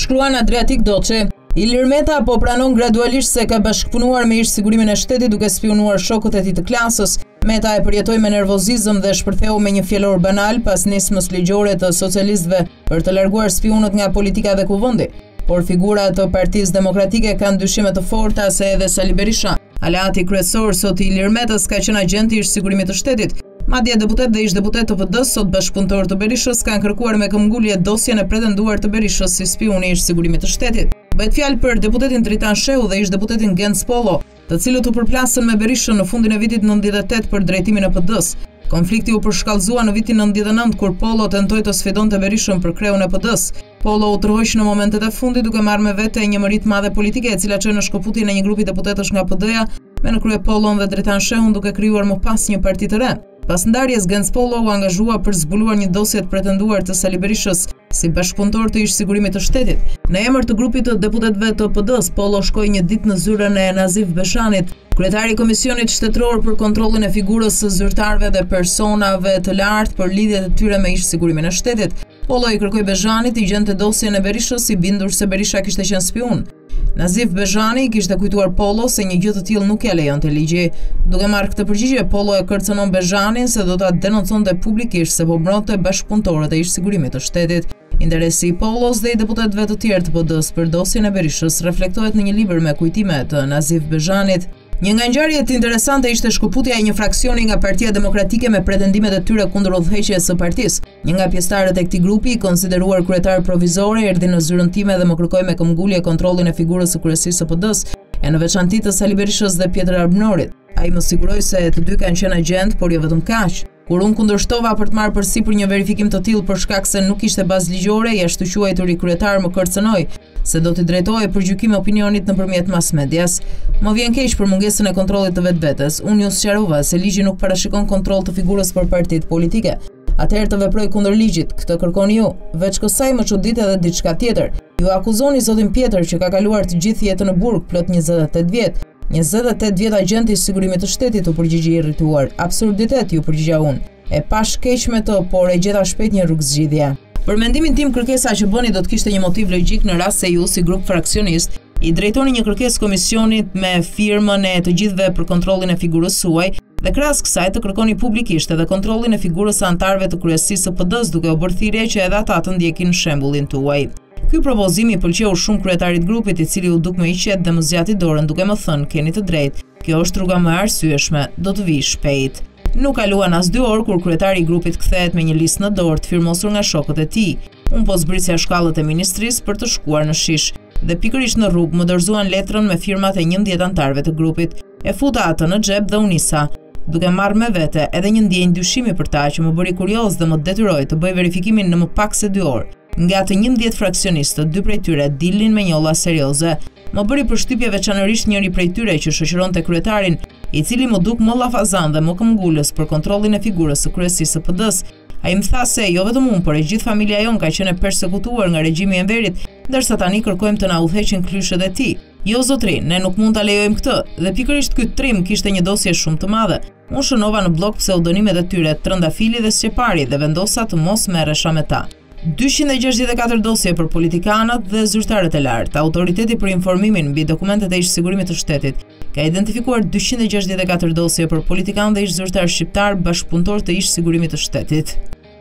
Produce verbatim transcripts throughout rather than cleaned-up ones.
Shkruan Adriatik Doçe, Ilir Meta po pranon gradualisht se ka bashkëpunuar me ish sigurimin e shtetit duke spionuar shokët e tij të klasës. Meta e përjetoi me nervozizëm dhe shpërtheu me një fjalor banal pas nismës ligjore të socialistëve për të larguar spionët nga politika dhe kuvendi. Por figurat të Partisë Demokratike kanë dyshime të forta se edhe Sali Berisha, aleati kryesor sot i Ilir Metës, ka qenë agent i ish sigurimit të shtetit. Madje deputet dhe ish deputet të P D-s, sot bashkëpunëtor të Berishës, kanë kërkuar me këmbgulje dosjen e pretenduar të Berishës si spioni i ish sigurimit të shtetit. Bëhet fjalë për deputetin Tritan Shehu dhe ish deputetin Genc Pollo, të cilët u përplasën me Berishën në fundin e vitit nëntëdhjetë e tetë për drejtimin e P D-s. Konflikti u përshkallëzua në vitin nëntëdhjetë e nëntë kur Pollo tentoi të sfidonte Berishën për kreun e P D-s. Pollo u tërhoq në momentet e fundit duke marrë me vete një mëri të madhe politike, e cila çoi në shkëputjen e një grupi deputetësh nga P D-ja, me në krye Pollon dhe Tritan Shehun, duke krijuar më pas një parti të re. Pas ndarjes, Genc Pollo u angazhua për zbuluar një dosje të pretenduar të Sali Berishës si bashkëpunëtor të ish sigurimit të shtetit. Në emër të grupit të deputetëve të P D-s, Pollo shkoi një ditë në zyrën e Nazif Beshanit, kryetari i Komisionit Shtetëror për kontrollin e figurës së zyrtarëve dhe personave të lartë për lidhjet e tyre me ish sigurimin e shtetit. Pollo i kërkoi Bezhanit i gjente dosjen e Berishës, i bindur se Berisha kishte qenë spion. Nazif Bezhani kishte kujtuar Pollo se një gjë të tillë nuk ja lejonte ligji. Duke marrë këtë përgjigje, Pollo e kërcënon Bezhanin se do ta denonconte publikisht se po mbronte bashkëpunëtorët e ish sigurimit të shtetit. Interesi i Pollos dhe i deputetëve të tjerë të P D-s për dosjen e Berishës reflektohet në një libër me kujtime të Nazif Bezhanit. Një nga ngjarjet interesante ishte shkëputja e një fraksioni nga Partia Demokratike me pretendimet e tyre kundër udhëheqjes së partisë. Një nga pjesëtarët e këtij grupi, i konsideruar kryetar provizore, erdhi në zyrën time dhe më kërkoi me këmbgulje kontrollin e figurës së kryesisë së P D-s, e në veçanti të Sali Berishës dhe Pjetër Arbënorit. Ai më siguroi se të dy kanë qenë agent, por jo vetëm kaq. Kur unë kundërshtova për të marrë përsipër një verifikim të tillë për shkak se nuk ishte bazë ligjore, jashtëquajturi kryetar më kërcënoi se do t'i drejtohej për gjykim opinionit nëpërmjet mass medias. Më vjen keq për mungesën e kontrollit të vetvetes. Unë ju sqarova se ligji nuk parashikon kontroll të figurës për partitë politike. Atëherë të veproj kundër ligjit, këtë kërkoni ju. Veç kësaj më çudit edhe diçka tjetër. Ju akuzoni zotin Pjetër që ka kaluar të gjithë jetën në burg, plot njëzet e tetë vjet. njëzet e tetë vjet agent i sigurimit të shtetit, u përgjigji i irrituar. Absurditet, ju përgjigja unë. E pash keq me të, por e gjeta shpejt një rrugë zgjidhje. Për mendimin tim, kërkesa që bëni do të kishte një motiv logjik në rast se ju si grup fraksionist i drejtoni një kërkesë komisionit me firmën e të gjithëve për kontrollin e figurës suaj dhe krahas kësaj të kërkoni publikisht edhe kontrollin e figurës së anëtarëve të kryesisë së P D-s, duke u bërë thirrje që edhe ata të ndjekin shembullin tuaj. Ky propozim i pëlqeu shumë kryetarit grupit, i cili u duk më i qetë dhe më zgjati dorën duke më thënë, keni të drejtë, kjo është rruga më e arsyeshme, do të vi shpejt. Nuk kaluan as dy orë kur kryetari i grupit kthehet me një listë në dorë të firmosur nga shokët e tij. Unë po zbrisja shkallët e ministrisë për të shkuar në Shish dhe pikërisht në rrugë më dorëzuan letrën me firmat e njëmbëdhjetë anëtarëve të grupit. E futa atë në xhep dhe u nisa, duke marrë me vete edhe një ndjenjë dyshimi për ta që më bëri kurioz dhe më detyroi të bëj verifikimin në më pak se dy orë. Nga të njëmbëdhjetë fraksionistët, dy prej tyre dilnin me njolla serioze. Më bëri përshtypje veçanërisht njëri prej tyre që shoqëronte kryetarin, i cili më duk më llafazan dhe më këmbgulës për kontrollin e figurës së kryesisë së P D-s. Ai më tha se jo vetëm unë, por e gjithë familja jon ka qenë e përsekutuar nga regjimi i Enverit, ndërsa tani kërkojmë të na udhëheqin klyshët e tij. Jo zotri, ne nuk mund ta lejojmë këtë, dhe pikërisht ky trim kishte një dosje shumë të madhe. Unë shënova në blog pseudonimet e tyre Trëndafili dhe Sqepari dhe vendosa të mos merresha me ta. dyqind e gjashtëdhjetë e katër dosje për politikanët dhe zyrtarët e lartë. Autoriteti për informimin mbi dokumentet e ish sigurimit të shtetit ka identifikuar dyqind e gjashtëdhjetë e katër dosje për politikanë dhe ish zyrtar shqiptar bashkëpunëtor të ish sigurimit të shtetit.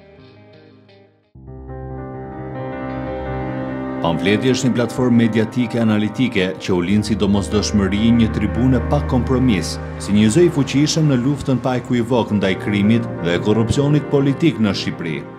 Pamfleti është një platformë mediatike analitike që u lind sidomosdoshmëri një tribune pa kompromis, si një zë i fuqishëm në luftën pa ekuivok ndaj krimit dhe korrupsionit politik në Shqipëri.